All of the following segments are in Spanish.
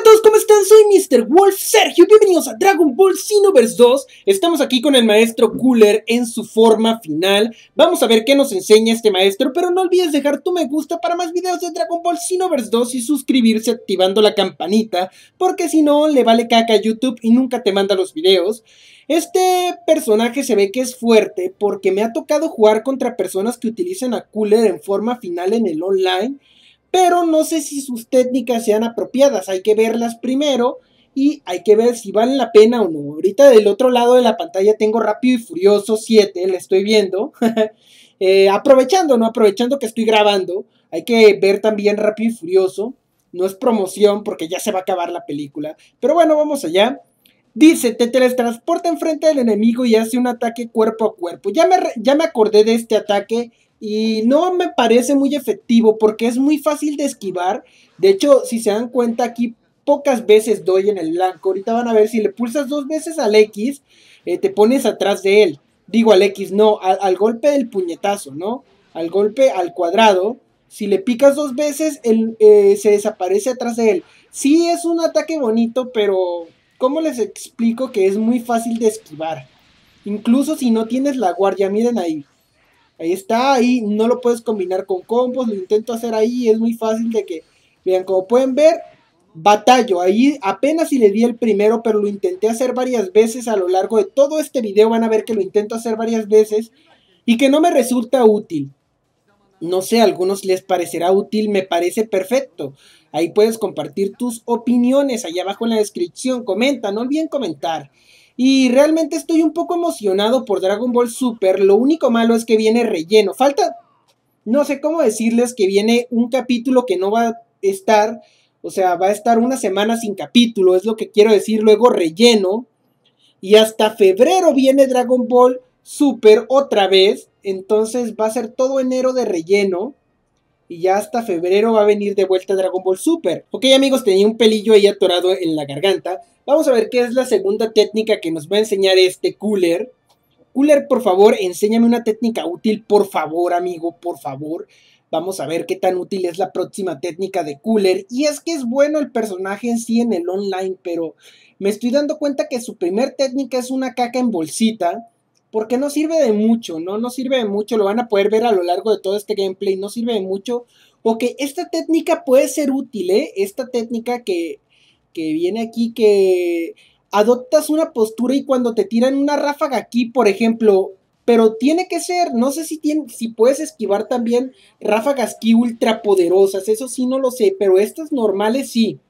todos, ¿cómo están? Soy Mr. Wolf Sergio, bienvenidos a Dragon Ball Xenoverse 2. Estamos aquí con el maestro Cooler en su forma final. Vamos a ver qué nos enseña este maestro, pero no olvides dejar tu me gusta para más videos de Dragon Ball Xenoverse 2 y suscribirse activando la campanita, porque si no le vale caca a YouTube y nunca te manda los videos. Este personaje se ve que es fuerte porque me ha tocado jugar contra personas que utilizan a Cooler en forma final en el online, pero no sé si sus técnicas sean apropiadas. Hay que verlas primero y hay que ver si valen la pena o no. Ahorita del otro lado de la pantalla tengo Rápido y Furioso 7, le estoy viendo. Aprovechando que estoy grabando, hay que ver también Rápido y Furioso. No es promoción porque ya se va a acabar la película, pero bueno, vamos allá. Dice, te teletransporta enfrente del enemigo y hace un ataque cuerpo a cuerpo. Ya me acordé de este ataque y no me parece muy efectivo porque es muy fácil de esquivar. De hecho, si se dan cuenta, aquí pocas veces doy en el blanco. Ahorita van a ver, si le pulsas 2 veces al X, te pones atrás de él. Digo al X, no, al golpe del puñetazo, ¿no? Al golpe al cuadrado. Si le picas 2 veces, se desaparece atrás de él. Sí es un ataque bonito, pero ¿cómo les explico que es muy fácil de esquivar? Incluso si no tienes la guardia, miren ahí. Ahí está, ahí no lo puedes combinar con combos, lo intento hacer ahí, es muy fácil de que, vean, como pueden ver, batallo, ahí apenas si le di el primero, pero lo intenté hacer varias veces a lo largo de todo este video, van a ver que lo intento hacer varias veces y que no me resulta útil. No sé, a algunos les parecerá útil, me parece perfecto. Ahí puedes compartir tus opiniones, allá abajo en la descripción, comenta, no olviden comentar. Y realmente estoy un poco emocionado por Dragon Ball Super, lo único malo es que viene relleno. Falta, no sé cómo decirles, que viene un capítulo que no va a estar, o sea, va a estar una semana sin capítulo, es lo que quiero decir, luego relleno. Y hasta febrero viene Dragon Ball Super otra vez. Entonces va a ser todo enero de relleno. Y ya hasta febrero va a venir de vuelta Dragon Ball Super. Ok, amigos, tenía un pelillo ahí atorado en la garganta. Vamos a ver qué es la segunda técnica que nos va a enseñar este Cooler. Cooler, por favor, enséñame una técnica útil, por favor, amigo, por favor. Vamos a ver qué tan útil es la próxima técnica de Cooler. Y es que es bueno el personaje en sí en el online, pero me estoy dando cuenta que su primer técnica es una caca en bolsita, porque no sirve de mucho, ¿no? No sirve de mucho, lo van a poder ver a lo largo de todo este gameplay, no sirve de mucho. Ok, esta técnica puede ser útil, ¿eh? Esta técnica que viene aquí, que adoptas una postura y cuando te tiran una ráfaga aquí, por ejemplo, pero tiene que ser, no sé si puedes esquivar también ráfagas aquí ultra poderosas, eso sí no lo sé, pero estas normales sí.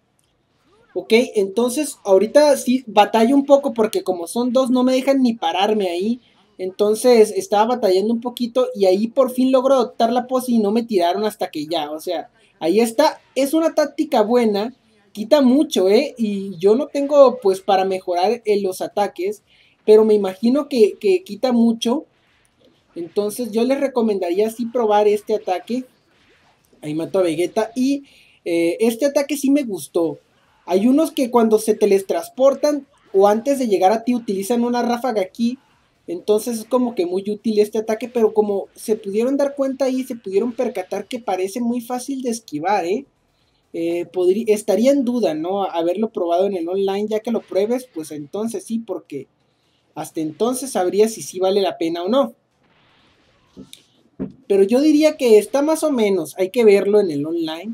Ok, entonces ahorita sí batallo un poco porque como son dos no me dejan ni pararme ahí. Entonces estaba batallando un poquito y ahí por fin logro adoptar la pose y no me tiraron hasta que ya. O sea, ahí está. Es una táctica buena. Quita mucho, Y yo no tengo pues para mejorar los ataques. Pero me imagino que quita mucho. Entonces yo les recomendaría así probar este ataque. Ahí mato a Vegeta. Y este ataque sí me gustó. Hay unos que cuando se teletransportan o antes de llegar a ti utilizan una ráfaga aquí. Entonces es como que muy útil este ataque. Pero como se pudieron dar cuenta ahí, se pudieron percatar que parece muy fácil de esquivar, estaría en duda, ¿no? Haberlo probado en el online. Ya que lo pruebes, pues entonces sí, porque hasta entonces sabría si sí vale la pena o no. Pero yo diría que está más o menos. Hay que verlo en el online.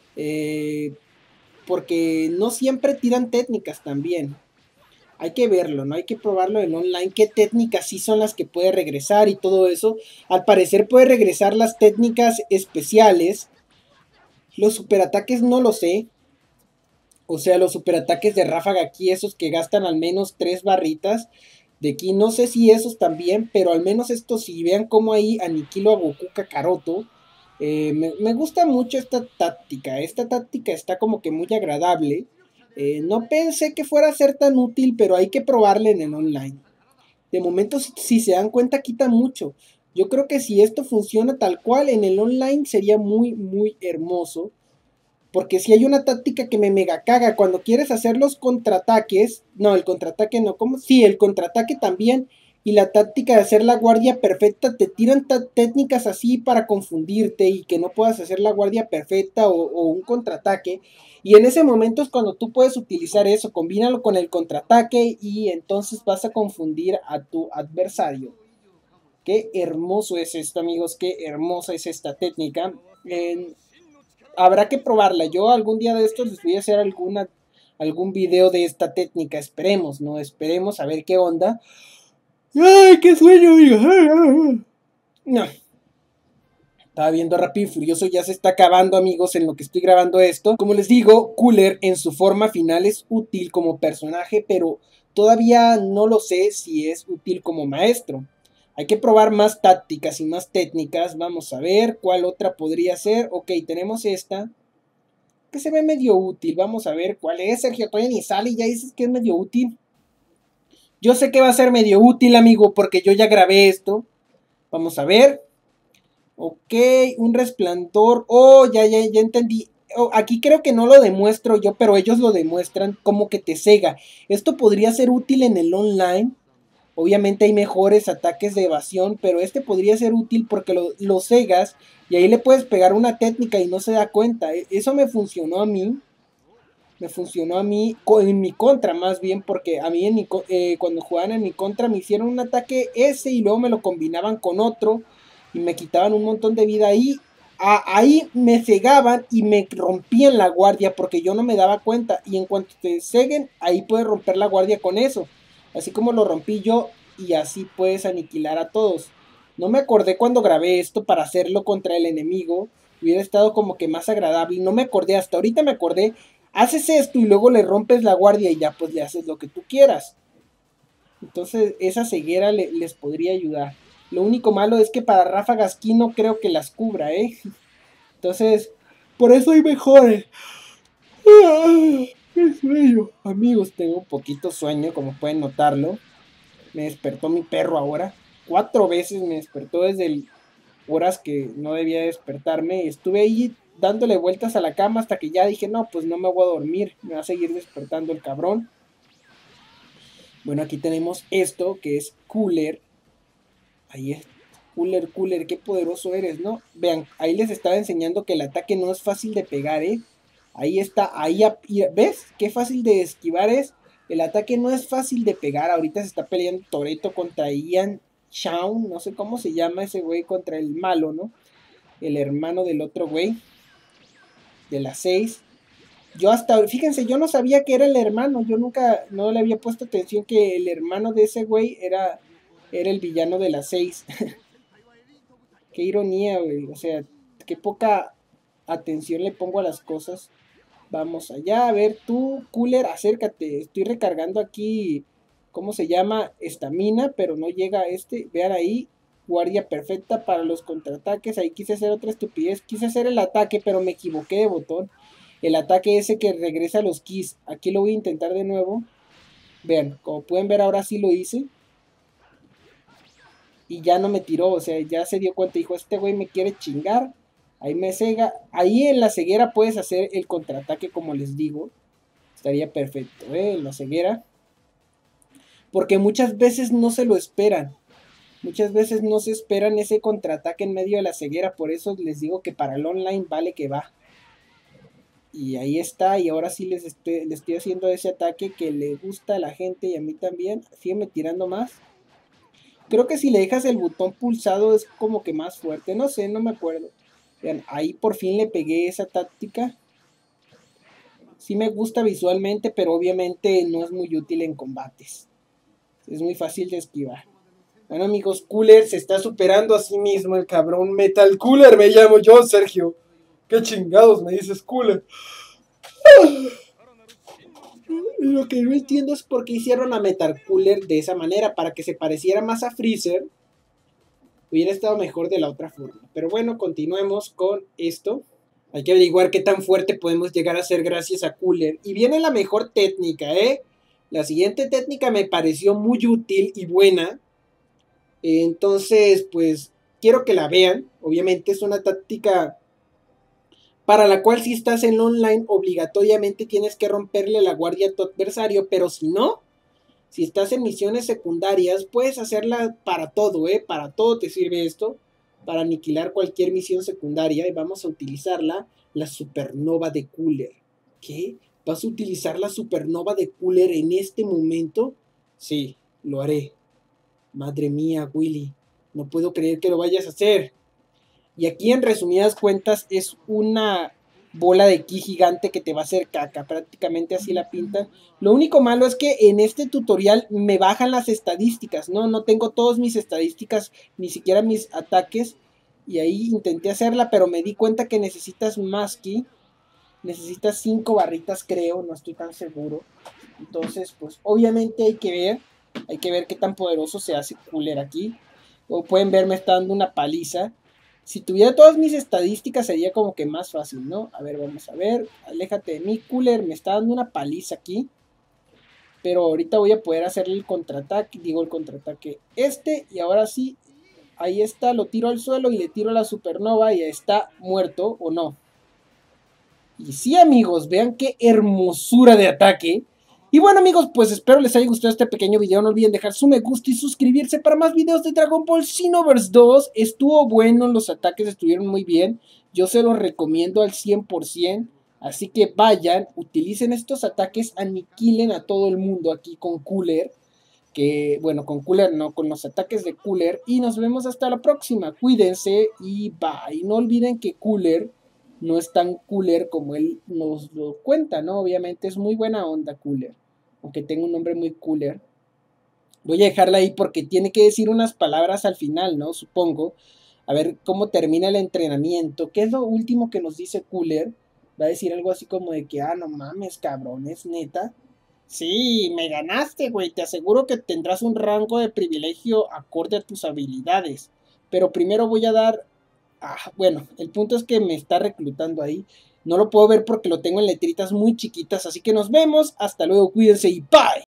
Porque no siempre tiran técnicas también. Hay que verlo, ¿no? Hay que probarlo en online. ¿Qué técnicas sí son las que puede regresar y todo eso? Al parecer puede regresar las técnicas especiales. Los superataques no lo sé. O sea, los superataques de ráfaga aquí, esos que gastan al menos 3 barritas. De aquí no sé si esos también, pero al menos estos sí. Vean cómo ahí aniquilo a Goku Kakaroto. Me gusta mucho esta táctica. Esta táctica está como que muy agradable. No pensé que fuera a ser tan útil, pero hay que probarla en el online. De momento, si se dan cuenta, quita mucho. Yo creo que si esto funciona tal cual en el online sería muy, muy hermoso. Porque si hay una táctica que me mega caga cuando quieres hacer los contraataques. No, el contraataque no. ¿Cómo? Sí, el contraataque también. y la táctica de hacer la guardia perfecta, te tiran técnicas así para confundirte y que no puedas hacer la guardia perfecta o un contraataque. Y en ese momento es cuando tú puedes utilizar eso, combínalo con el contraataque y entonces vas a confundir a tu adversario. Qué hermoso es esto, amigos, qué hermosa es esta técnica. Habrá que probarla. Yo algún día de estos les voy a hacer algún video de esta técnica. Esperemos, ¿no? Esperemos a ver qué onda. ¡Ay, qué sueño, amigo! No. Estaba viendo Rápido y Furioso, ya se está acabando, amigos, en lo que estoy grabando esto. Como les digo, Cooler en su forma final es útil como personaje, pero todavía no lo sé si es útil como maestro. Hay que probar más tácticas y más técnicas. Vamos a ver cuál otra podría ser. Ok, tenemos esta, que se ve medio útil. Vamos a ver cuál es, Sergio. Todavía ni sale y ya dices que es medio útil. Yo sé que va a ser medio útil, amigo, porque yo ya grabé esto. Vamos a ver. Ok, un resplandor. Oh, ya entendí. Oh, aquí creo que no lo demuestro yo, pero ellos lo demuestran como que te cega. Esto podría ser útil en el online. Obviamente hay mejores ataques de evasión, pero este podría ser útil porque lo cegas y ahí le puedes pegar una técnica y no se da cuenta. Eso me funcionó a mí. Me funcionó a mí en mi contra más bien, porque a mí cuando jugaban en mi contra me hicieron un ataque ese y luego me lo combinaban con otro y me quitaban un montón de vida ahí. Ahí me cegaban y me rompían la guardia porque yo no me daba cuenta, y en cuanto te ceguen ahí puedes romper la guardia con eso, así como lo rompí yo, y así puedes aniquilar a todos. No me acordé cuando grabé esto para hacerlo contra el enemigo, hubiera estado como que más agradable, no me acordé, hasta ahorita me acordé. Haces esto y luego le rompes la guardia y ya pues le haces lo que tú quieras. Entonces esa ceguera les podría ayudar. Lo único malo es que para ráfagas aquí no creo que las cubra, ¿eh? Entonces, por eso hay mejores. ¡Qué sueño! Amigos, tengo un poquito sueño, como pueden notarlo. Me despertó mi perro ahora. 4 veces me despertó desde horas que no debía despertarme. Estuve ahí dándole vueltas a la cama hasta que ya dije, no, pues no me voy a dormir, me va a seguir despertando el cabrón. Bueno, aquí tenemos esto que es Cooler. Ahí es Cooler, qué poderoso eres, ¿no? Vean, ahí les estaba enseñando que el ataque no es fácil de pegar, ¿eh? Ahí está, ahí, ¿ves? Qué fácil de esquivar es. El ataque no es fácil de pegar. Ahorita se está peleando Toretto contra Ian Shawn, no sé cómo se llama ese güey, contra el malo, ¿no? El hermano del otro güey, de las 6. Yo hasta, fíjense, yo no sabía que era el hermano, yo nunca, no le había puesto atención que el hermano de ese güey era el villano de las 6. Qué ironía, güey, o sea, qué poca atención le pongo a las cosas. Vamos allá, a ver, tú, Cooler, acércate, estoy recargando aquí, ¿cómo se llama? Estamina, pero no llega a este, vean ahí, guardia perfecta para los contraataques. Ahí quise hacer otra estupidez, quise hacer el ataque, pero me equivoqué de botón. El ataque ese que regresa a los keys. Aquí lo voy a intentar de nuevo. Vean, como pueden ver ahora sí lo hice. Y ya no me tiró, o sea, ya se dio cuenta. Dijo, este güey me quiere chingar. Ahí me cega. Ahí en la ceguera puedes hacer el contraataque como les digo. Estaría perfecto, en la ceguera. Porque muchas veces no se lo esperan. Muchas veces no se esperan ese contraataque en medio de la ceguera. Por eso les digo que para el online vale que va. Y ahí está, y ahora sí les estoy haciendo ese ataque que le gusta a la gente y a mí también. Sígueme tirando más. Creo que si le dejas el botón pulsado es como que más fuerte. No sé, no me acuerdo. Vean, ahí por fin le pegué esa táctica. Sí me gusta visualmente, pero obviamente no es muy útil en combates. Es muy fácil de esquivar. Bueno, amigos, Cooler se está superando a sí mismo, el cabrón. Metal Cooler me llamo yo, Sergio. ¿Qué chingados me dices, Cooler? Lo que no entiendo es por qué hicieron a Metal Cooler de esa manera, para que se pareciera más a Freezer. Hubiera estado mejor de la otra forma. Pero bueno, continuemos con esto. Hay que averiguar qué tan fuerte podemos llegar a ser gracias a Cooler. Y viene la mejor técnica, ¿eh? La siguiente técnica me pareció muy útil y buena. Entonces, pues, quiero que la vean. Obviamente es una táctica para la cual si estás en online, obligatoriamente tienes que romperle la guardia a tu adversario. Pero si no, Si estás en misiones secundarias, puedes hacerla para todo, para todo te sirve esto, para aniquilar cualquier misión secundaria. Y vamos a utilizarla, la supernova de Cooler. ¿Qué? ¿Vas a utilizar la supernova de Cooler en este momento? Sí, lo haré. Madre mía, Willy, no puedo creer que lo vayas a hacer. Y aquí, en resumidas cuentas, es una bola de ki gigante que te va a hacer caca, prácticamente así la pintan. Lo único malo es que en este tutorial me bajan las estadísticas, no tengo todas mis estadísticas, ni siquiera mis ataques. Y ahí intenté hacerla, pero me di cuenta que necesitas más ki. Necesitas 5 barritas, creo, no estoy tan seguro. Entonces, pues obviamente hay que ver qué tan poderoso se hace Cooler aquí. Como pueden ver, me está dando una paliza. Si tuviera todas mis estadísticas sería como que más fácil, ¿no? A ver, vamos a ver. Aléjate de mí, Cooler, me está dando una paliza aquí. Pero ahorita voy a poder hacerle el contraataque, digo el contraataque y ahora sí, ahí está, lo tiro al suelo y le tiro a la supernova y ya está muerto, ¿o no? Y sí, amigos, vean qué hermosura de ataque. Y bueno, amigos, pues espero les haya gustado este pequeño video. No olviden dejar su me gusta y suscribirse para más videos de Dragon Ball Xenoverse 2. Estuvo bueno, los ataques estuvieron muy bien. Yo se los recomiendo al 100%. Así que vayan, utilicen estos ataques, aniquilen a todo el mundo aquí con Cooler. Que bueno, con Cooler no, con los ataques de Cooler. Y nos vemos hasta la próxima. Cuídense y bye. No olviden que Cooler no es tan Cooler como él nos lo cuenta, ¿no? Obviamente es muy buena onda Cooler, aunque tenga un nombre muy Cooler. Voy a dejarla ahí porque tiene que decir unas palabras al final, ¿no? Supongo. A ver cómo termina el entrenamiento. ¿Qué es lo último que nos dice Cooler? Va a decir algo así como de que, no mames, cabrón, es neta. Sí, me ganaste, güey. Te aseguro que tendrás un rango de privilegio acorde a tus habilidades. Pero primero voy a dar... bueno, el punto es que me está reclutando ahí. No lo puedo ver porque lo tengo en letritas muy chiquitas. Así que nos vemos. Hasta luego, cuídense y bye.